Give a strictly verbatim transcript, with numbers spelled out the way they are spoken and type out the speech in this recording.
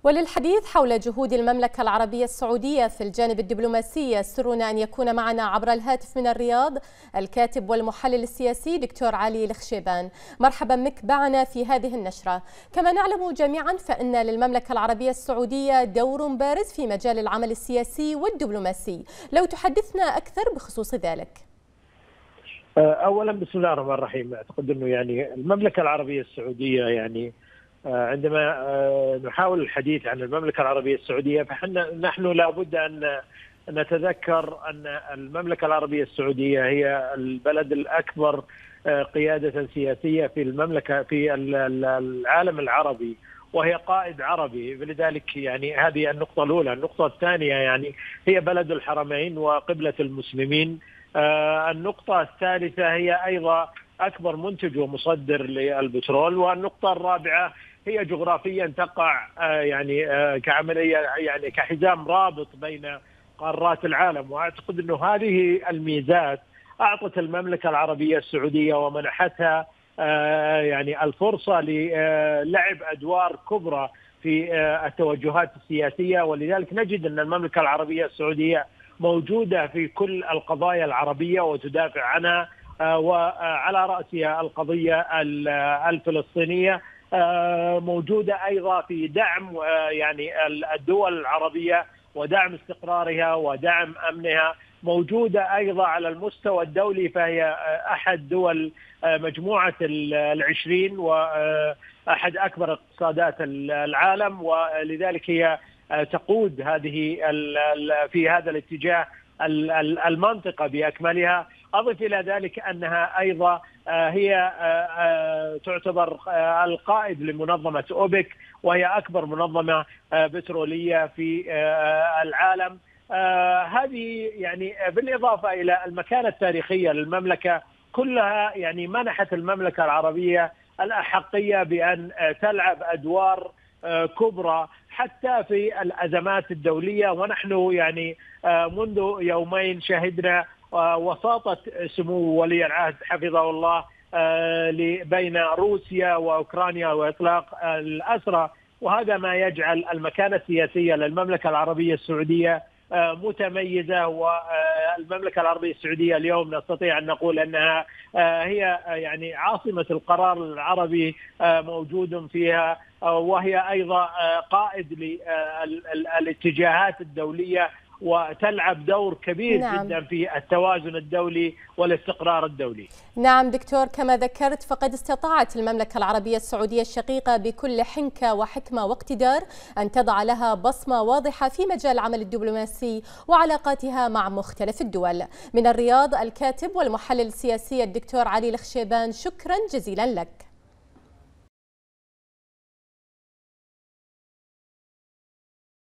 وللحديث حول جهود المملكة العربية السعودية في الجانب الدبلوماسي يسرنا أن يكون معنا عبر الهاتف من الرياض الكاتب والمحلل السياسي دكتور علي الخشيبان. مرحبا بك معنا في هذه النشرة. كما نعلم جميعا فإن للمملكة العربية السعودية دور بارز في مجال العمل السياسي والدبلوماسي، لو تحدثنا أكثر بخصوص ذلك. أولا بسم الله الرحمن الرحيم. أعتقد أنه يعني المملكة العربية السعودية يعني عندما نحاول الحديث عن المملكة العربية السعودية فحنا نحن لابد أن نتذكر أن المملكة العربية السعودية هي البلد الأكبر قيادة سياسية في المملكة في العالم العربي، وهي قائد عربي، فلذلك يعني هذه النقطة الأولى. النقطة الثانية يعني هي بلد الحرمين وقبلة المسلمين. النقطة الثالثة هي أيضا أكبر منتج ومصدر للبترول. والنقطة الرابعة هي جغرافيا تقع يعني كعملية يعني كحزام رابط بين قارات العالم. وأعتقد أنه هذه الميزات أعطت المملكة العربية السعودية ومنحتها يعني الفرصة للعب أدوار كبرى في التوجهات السياسية، ولذلك نجد أن المملكة العربية السعودية موجودة في كل القضايا العربية وتدافع عنها، وعلى رأسها القضية الفلسطينية، موجودة أيضا في دعم يعني الدول العربية ودعم استقرارها ودعم أمنها، موجودة أيضا على المستوى الدولي، فهي أحد دول مجموعة العشرين وأحد أكبر اقتصادات العالم، ولذلك هي تقود هذه في هذا الاتجاه المنطقة بأكملها. أضف إلى ذلك أنها أيضا هي تعتبر القائد لمنظمة أوبك، وهي أكبر منظمة بترولية في العالم. هذه يعني بالإضافة إلى المكانة التاريخية للمملكة كلها، يعني منحت المملكة العربية الأحقية بأن تلعب أدوار كبرى حتى في الأزمات الدولية. ونحن يعني منذ يومين شهدنا وساطة سمو ولي العهد حفظه الله بين روسيا وأوكرانيا وإطلاق الأسرى، وهذا ما يجعل المكانة السياسية للمملكة العربية السعودية متميزة. والمملكة العربية السعودية اليوم نستطيع أن نقول أنها هي يعني عاصمة القرار العربي موجود فيها، وهي أيضا قائد للاتجاهات الدولية وتلعب دور كبير نعم. جدا في التوازن الدولي والاستقرار الدولي. نعم دكتور، كما ذكرت فقد استطاعت المملكة العربية السعودية الشقيقة بكل حنكة وحكمة واقتدار أن تضع لها بصمة واضحة في مجال العمل الدبلوماسي وعلاقاتها مع مختلف الدول. من الرياض الكاتب والمحلل السياسي الدكتور علي الخشيبان، شكرا جزيلا لك.